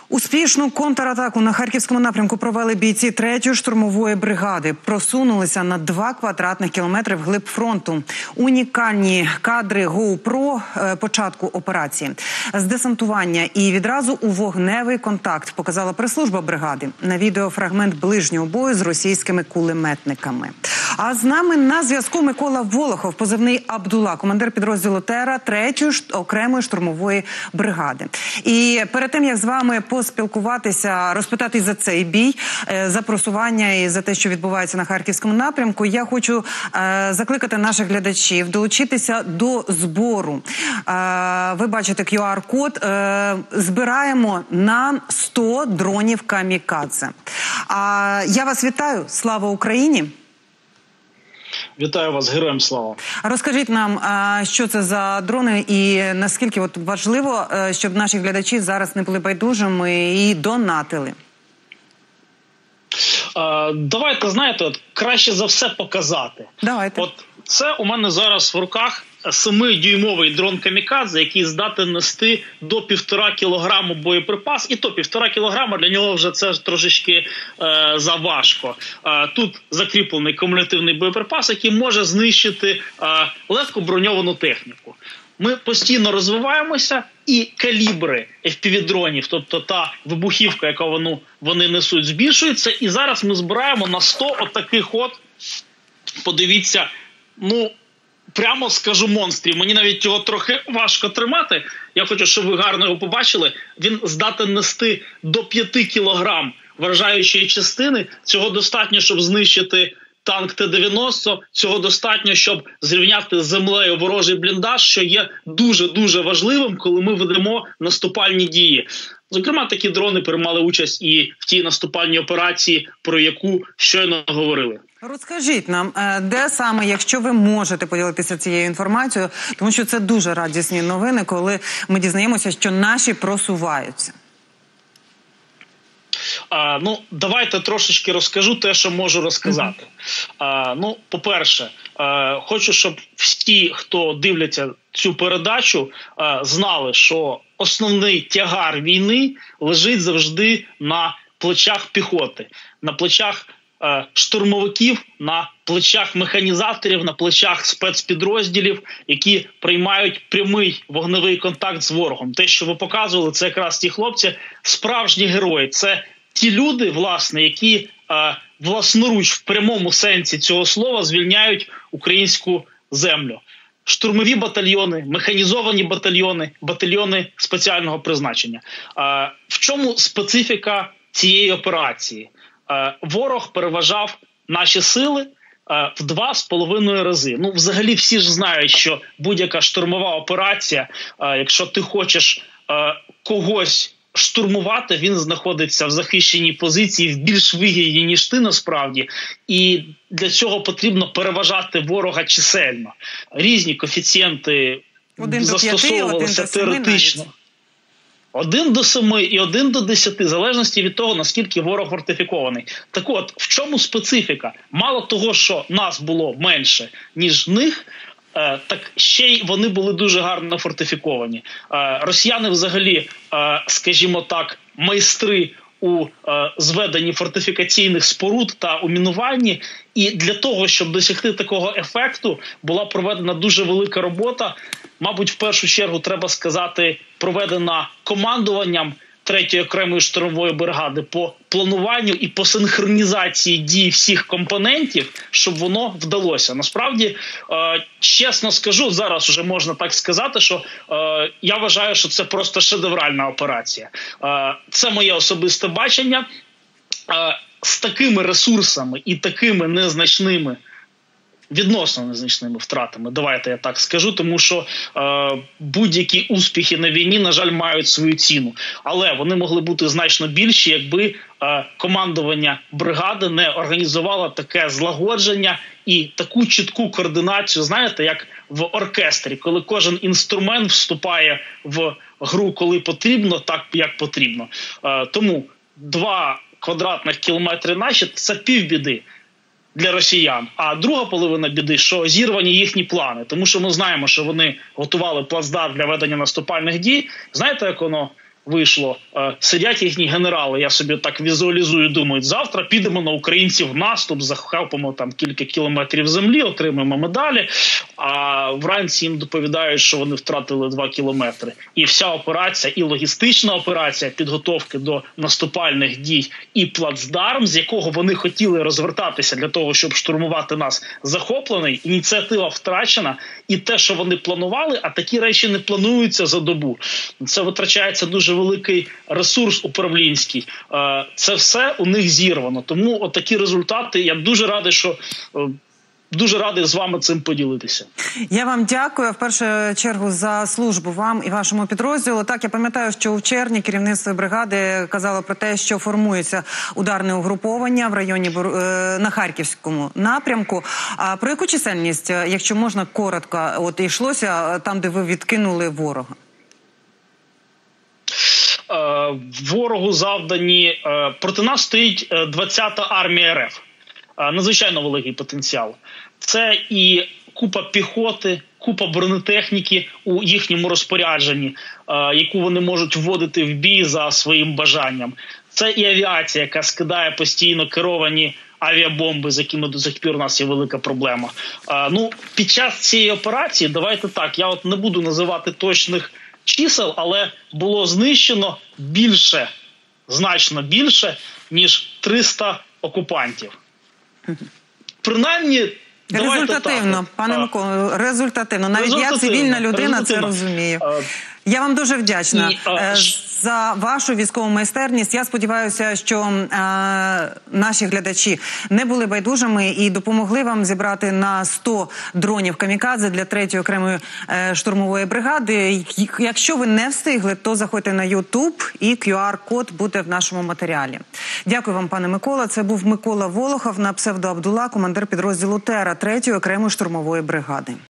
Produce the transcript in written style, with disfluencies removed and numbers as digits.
Успішну контратаку на Харківському напрямку провели бійці 3-ї штурмової бригади. Просунулися на 2 квадратних кілометри вглиб фронту. Унікальні кадри GoPro початку операції. З десантування і відразу у вогневий контакт показала прес-служба бригади. На відео фрагмент ближнього бою з російськими кулеметниками. А з нами на зв'язку Микола Волохов, позивний Абдула, командир підрозділу ТЕРА 3-ї окремої штурмової бригади. І перед тим, як з вами поспілкуватися, розпитати за цей бій, за просування і за те, що відбувається на Харківському напрямку, я хочу закликати наших глядачів долучитися до збору. Ви бачите QR-код. Збираємо на 100 дронів камікадзе. Я вас вітаю. Слава Україні! Вітаю вас, героям слава. Розкажіть нам, що це за дрони і наскільки важливо, щоб наші глядачі зараз не були байдужими і донатили. Давайте, знаєте, краще за все показати. Давайте. От це у мене зараз в руках 7-дюймовий дрон камікадзе, який здатен нести до 1,5 кілограму боєприпас. І то 1,5 кілограма для нього вже це трошечки заважко. Тут закріплений кумулятивний боєприпас, який може знищити легко броньовану техніку. Ми постійно розвиваємося, і калібри FPV-дронів, тобто та вибухівка, яку вони несуть, збільшується. І зараз ми збираємо на 100 отаких подивіться, прямо скажу, монстрів. Мені навіть його трохи важко тримати. Я хочу, щоб ви гарно його побачили. Він здатен нести до 5 кілограм вражаючої частини. Цього достатньо, щоб знищити танк Т-90. Цього достатньо, щоб зрівняти з землею ворожий бліндаж, що є дуже-дуже важливим, коли ми ведемо наступальні дії. Зокрема, такі дрони приймали участь і в тій наступальній операції, про яку щойно говорили. Розкажіть нам, де саме, якщо ви можете поділитися цією інформацією, тому що це дуже радісні новини, коли ми дізнаємося, що наші просуваються. Давайте трошечки розкажу те, що можу розказати. По-перше, хочу, щоб всі, хто дивляться цю передачу, знали, що основний тягар війни лежить завжди на плечах піхоти, на плечах штурмовиків, на плечах механізаторів, на плечах спецпідрозділів, які приймають прямий вогневий контакт з ворогом. Те, що ви показували, це якраз ті хлопці, справжні герої. Це ті люди, власне, які власноруч в прямому сенсі цього слова звільняють українську землю. Штурмові батальйони, механізовані батальйони, батальйони спеціального призначення. В чому специфіка цієї операції? Ворог переважав наші сили в 2,5 рази. Взагалі всі ж знають, що будь-яка штурмова операція, якщо ти хочеш когось штурмувати, він знаходиться в захищеній позиції, в більш вигідній, ніж ти насправді. І для цього потрібно переважати ворога чисельно. Різні коефіцієнти застосовувалися теоретично. 1 до 7 і 1 до 10, в залежності від того, наскільки ворог фортифікований. Так от, в чому специфіка? Мало того, що нас було менше, ніж них, так ще й вони були дуже гарно фортифіковані. Росіяни взагалі, скажімо так, майстри у зведенні фортифікаційних споруд та у мінуванні. І для того, щоб досягти такого ефекту, була проведена дуже велика робота. Мабуть, в першу чергу, треба сказати, проведена командуванням 3-ї окремої штурмової бригади по плануванню і по синхронізації дій всіх компонентів, щоб воно вдалося. Насправді, чесно скажу, зараз вже можна так сказати, що я вважаю, що це просто шедевральна операція. Це моє особисте бачення. З такими ресурсами і такими незначними, відносно незначними втратами, давайте я так скажу, тому що будь-які успіхи на війні, на жаль, мають свою ціну. Але вони могли бути значно більші, якби командування бригади не організувало таке злагодження і таку чітку координацію, знаєте, як в оркестрі, коли кожен інструмент вступає в гру, коли потрібно, так як потрібно. Тому 2 квадратних кілометри наші – це півбіди для росіян. А друга половина біди, що зірвані їхні плани. Тому що ми знаємо, що вони готували плацдарм для ведення наступальних дій. Знаєте, як воно вийшло. Сидять їхні генерали, я собі так візуалізую, думають, завтра підемо на українців в наступ, захопимо там кілька кілометрів землі, отримаємо медалі, а вранці їм доповідають, що вони втратили 2 кілометри. І вся операція, і логістична операція підготовки до наступальних дій, і плацдарм, з якого вони хотіли розвертатися для того, щоб штурмувати нас, захоплений, ініціатива втрачена, і те, що вони планували, а такі речі не плануються за добу. Це витрачається дуже великий ресурс управлінський. Це все у них зірвано. Тому отакі результати, я дуже радий, що дуже радий з вами цим поділитися. Я вам дякую, в першу чергу, за службу вам і вашому підрозділу. Так, я пам'ятаю, що у червні керівництво бригади казало про те, що формується ударне угруповання в районі на Харківському напрямку. А про яку чисельність, якщо можна коротко, от йшлося там, де ви відкинули ворога? Ворогу завдані, проти нас стоїть 20-та армія РФ. Надзвичайно великий потенціал. Це і купа піхоти, купа бронетехніки у їхньому розпорядженні, яку вони можуть вводити в бій за своїм бажанням. Це і авіація, яка скидає постійно керовані авіабомби, з якими до сих пір у нас є велика проблема. Під час цієї операції, давайте так, я от не буду називати точних чисел, але було знищено більше, значно більше, ніж 300 окупантів. Принаймні, результативно, пане Миколо, результативно. Навіть я, цивільна людина, це розумію. Я вам дуже вдячна за вашу військову майстерність. Я сподіваюся, що наші глядачі не були байдужими і допомогли вам зібрати на 100 дронів камікадзе для 3-ї окремої штурмової бригади. Якщо ви не встигли, то заходьте на YouTube і QR-код буде в нашому матеріалі. Дякую вам, пане Микола. Це був Микола Волохов на псевдо Абдула, командир підрозділу ТЕРА 3-ї окремої штурмової бригади.